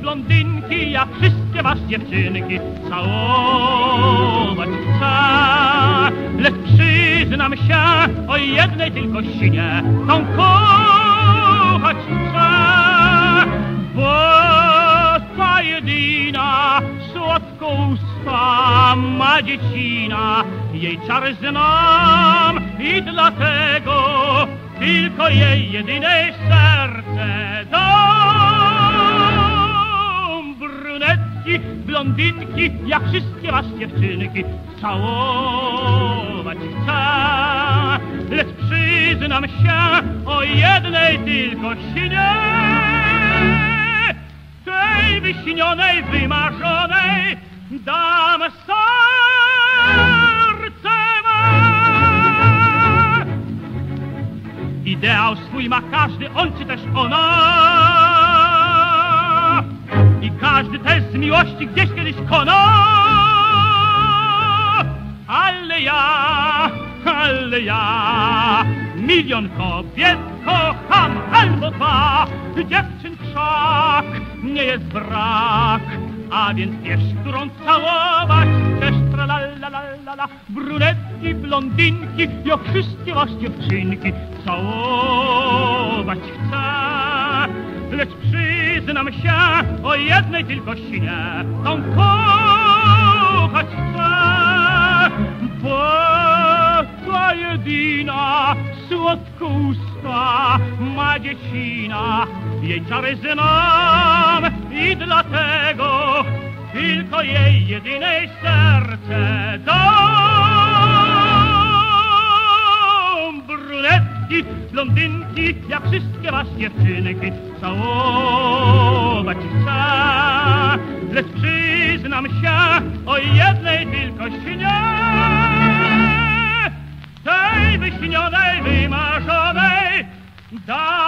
blondynki, jak wszystkie was dziewczynki, całować chcę. Lecz przyznam się, o jednej tylko sinie, tą kochać chcę. Bo ta jedyna słodko usta ma dziecina, jej czar znam i dlatego tylko jej jedyne serce dam. Brunetki, blondynki, jak wszystkie was dziewczynki, całować chcę. Lecz przyznam się, o jednej tylko sinie, tej wyśnionej, wymarzonej dam serce me. Ideał swój ma każdy, on czy też ona, i każdy też z miłości gdzieś kiedyś kona. Ale ja milion kobiet kocham, albo dwa. Dziewczyn wszak nie jest brak, a więc wiesz, którą całować chcesz. Tralalalala. Brunetki, blondynki, jak wszystkie was dziewczynki, całować chcę. Lecz przyznam się, o jednej tylko sinie, tą kochać chcę. Bo ta jedyna słodko usta ma dziecina, jej czary znam i dlatego tylko jej jedynej serce dam. Brunetki, blondynki, jak wszystkie was dziewczynki, całować chcę. Lecz przyznam się, o jednej tylko sinie, tej wyśnionej, wymarzonej dam.